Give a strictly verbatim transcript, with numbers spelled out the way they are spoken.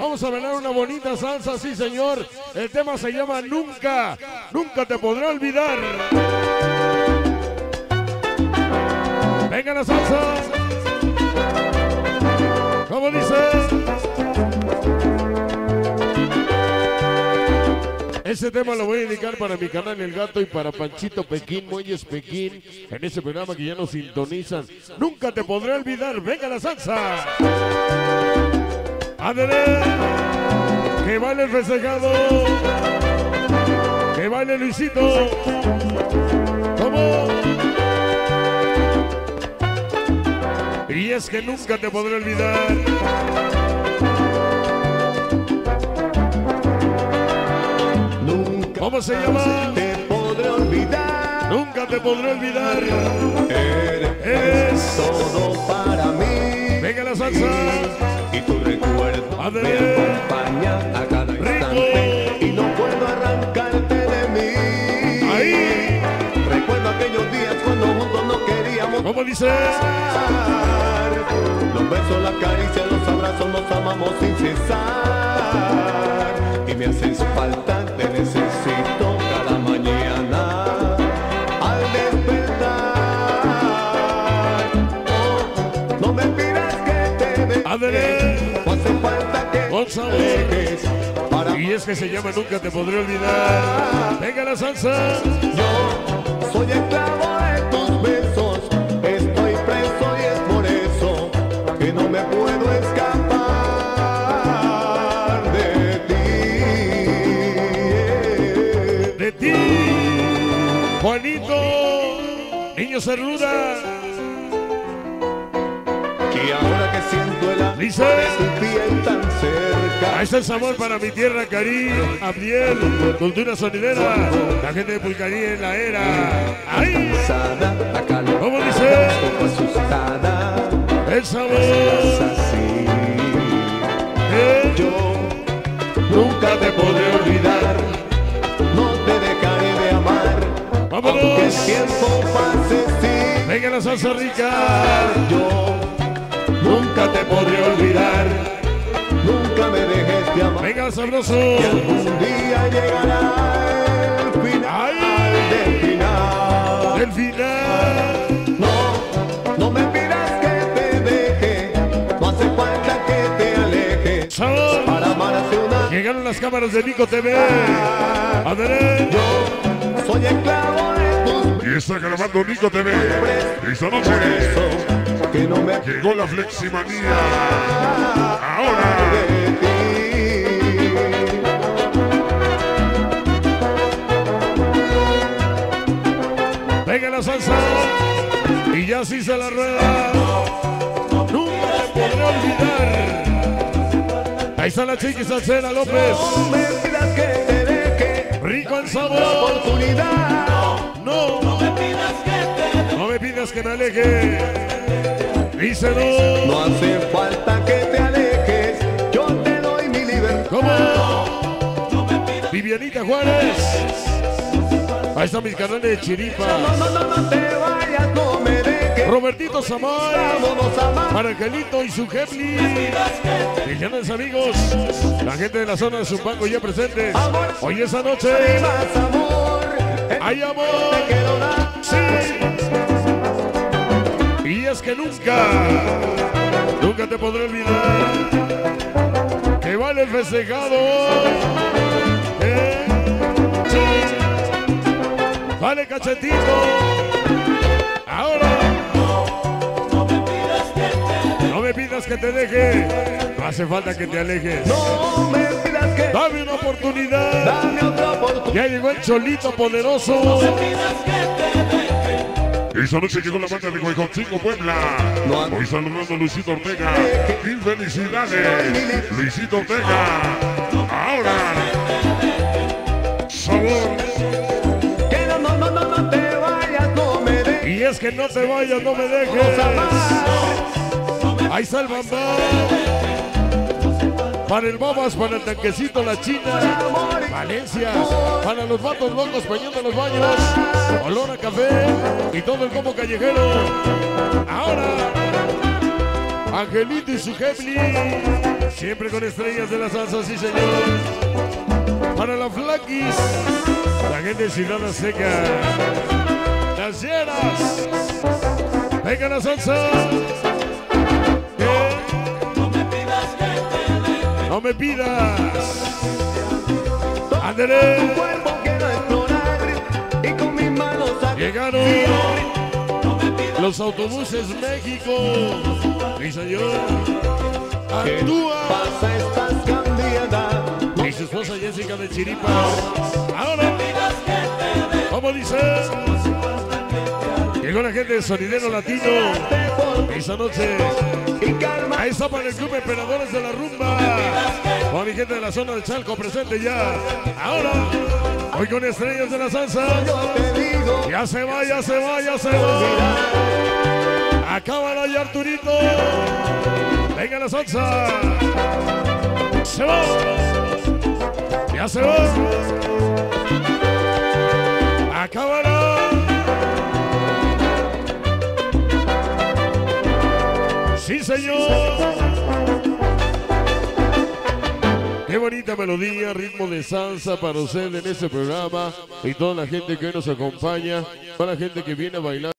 Vamos a bailar una bonita salsa, sí señor. El tema se llama Nunca, Nunca te podré olvidar. Venga la salsa. ¿Cómo dice? Ese tema lo voy a dedicar para mi canal El Gato y para Panchito Pekín, Muelles Pekín, en ese programa que ya nos sintonizan. Nunca te podré olvidar. Venga la salsa. Ándale. Que baile el festejado. Que baile Luisito. ¿Cómo? Y es que nunca te podré olvidar. Nunca ¿Cómo se llama? te podré olvidar. Nunca te podré olvidar. Eres, Eres todo para mí. Venga la salsa. Y, y tu recuerdo Adele. me acompaña a cada instante. Y no puedo arrancarte de mí. Ahí. Recuerdo aquellos días cuando juntos no queríamos. ¿Cómo dice? Los besos, la caricia, los abrazos, nos amamos sin cesar. Y me haces falta, te necesito cada mañana al despertar. Oh, no me pidas que te deje, Adele. no hace falta que Con te sabor. dejes para Y es que se llama Nunca te podré olvidar. Venga la salsa. yo soy esclavo de tus besos, estoy preso y es por eso que no me puedo escapar de ti. De ti, Juanito, niño Cerruda. Y ahora que siento el alma Dice. de tu piel tan cerca, Ahí está el sabor para mi tierra, Cari, Abdiel, cultura sonidera, la gente de Pulcarí en la era. ¡Ahí! cansada, acalorada, ¿Cómo dice? un poco asustada, El sabor. es así. Eh, Yo nunca te podré olvidar, no te dejaré de amar, aunque el ¡Vámonos! tiempo pase sin Venga la salsa rica. yo nunca te podré olvidar, nunca me dejes de amar, Venga sabroso. y algún día llegará el final ¡Ay! del final. El final. No, no me pidas que te deje, no hace falta que te alejes, Sabor. para amarte una. Llegaron las cámaras de Nico T V. Adele. Yo soy esclavo de tus Y está grabando Nico T V. Esta noche por eso que no me llegó la fleximanía. Ahora. de ti. Venga la salsa. Y ya sí se la rueda. Nunca te podré olvidar. Ahí está la chiqui Salcera López. No me pidas que te deje Rico el la sabor. oportunidad. No. No me pidas que me aleje. Díselo. No hace falta que te alejes, yo te doy mi libertad. ¿Cómo? Vivianita Juárez. Ahí está mis canales de Chiripa. No, no, no, no te vayas, no me dejes. Robertito Samar. Vámonos a amar. Para Angelito y su Jepli. Millones amigos. La gente de la zona de Zumpango ya presentes. Hoy esa noche. Hay más amor. Hay amor. Te quiero dar. Sí. Y es que nunca, nunca te podré olvidar. Que vale el festejado. Eh, sí. Vale cachetito. Ahora. No me pidas que te deje. No hace falta que te alejes. No me pidas que Dame una oportunidad. dame otra oportunidad. Ya llegó el Cholito poderoso. Esta noche llegó la banda de Guayconcingo, Puebla. Hoy saludando a Luisito Ortega. Mil felicidades, Luisito Ortega. Ahora. Sabor. Que no, no, no, no, no te vayas, no me dejes. Y es que no te vayas, no me dejes. Ahí está el bambá. Para el Babas, para el Tanquecito, la China. Valencia. Para los vatos locos peñando los baños. Olor a café. Y todo el combo callejero. Ahora. Angelito y su Jepli. Siempre con estrellas de la salsa, sí señor. Para la Flaquis, la gente de Ciudad Azteca, las llenas. Venga la salsa. ¿Qué? No me pidas. Anderé. Llegaron los autobuses México. Mi señor. Actúa. Y su esposa Jessica de Chiripa. Ahora, como dice, llegó la gente de Sonidero Latino. Esa noche. Ahí está para el Club Emperadores de la Rumba. Con mi gente de la zona de Chalco presente ya. Ahora, hoy con estrellas de la salsa. Ya se va, ya se va, ya se va. Acaba ya Arturito. Venga la salsa. Se va. Ya se va. Acabará. Sí, señor. Qué bonita melodía, ritmo de salsa para usted en este programa y toda la gente que hoy nos acompaña, toda la gente que viene a bailar.